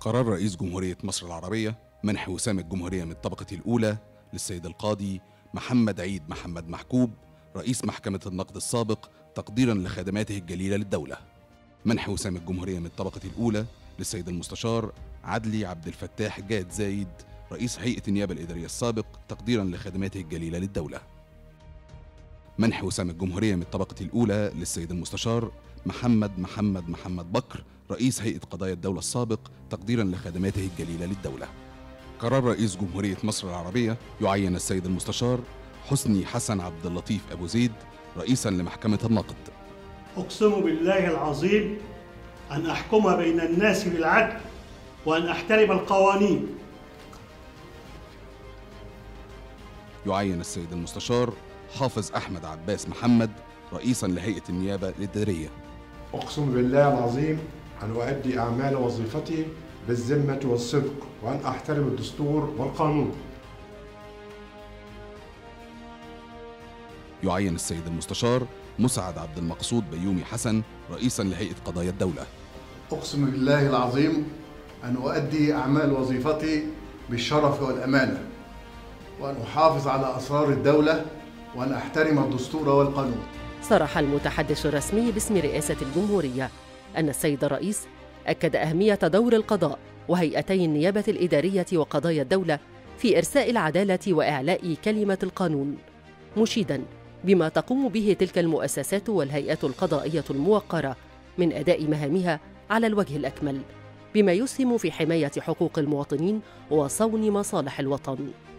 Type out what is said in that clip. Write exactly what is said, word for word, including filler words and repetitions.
قرار رئيس جمهورية مصر العربية منح وسام الجمهورية من الطبقة الأولى للسيد القاضي محمد عيد محمد محكوب رئيس محكمة النقد السابق تقديرا لخدماته الجليلة للدولة. منح وسام الجمهورية من الطبقة الأولى للسيد المستشار عدلي عبد الفتاح جاد زايد رئيس هيئة النيابة الإدارية السابق تقديرا لخدماته الجليلة للدولة. منح وسام الجمهورية من الطبقة الأولى للسيد المستشار محمد محمد محمد بكر رئيس هيئة قضايا الدولة السابق تقديرا لخدماته الجليلة للدولة. قرار رئيس جمهورية مصر العربية يعين السيد المستشار حسني حسن عبد اللطيف أبو زيد رئيسا لمحكمة النقد. أقسم بالله العظيم أن أحكم بين الناس بالعدل وأن أحترم القوانين. يعين السيد المستشار حافظ أحمد عباس محمد رئيسا لهيئة النيابة الإدارية. أقسم بالله العظيم أن أؤدي أعمال وظيفتي بالذمة والصدق وأن أحترم الدستور والقانون. يعين السيد المستشار مسعد عبد المقصود بيومي حسن رئيسا لهيئة قضايا الدولة. أقسم بالله العظيم أن أؤدي أعمال وظيفتي بالشرف والأمانة وأن أحافظ على أسرار الدولة وأن أحترم الدستور والقانون. صرح المتحدث الرسمي باسم رئاسة الجمهورية أن السيد الرئيس أكد أهمية دور القضاء وهيئتي النيابة الإدارية وقضايا الدولة في إرساء العدالة وإعلاء كلمة القانون، مشيداً بما تقوم به تلك المؤسسات والهيئات القضائية الموقرة من أداء مهامها على الوجه الأكمل، بما يسهم في حماية حقوق المواطنين وصون مصالح الوطن.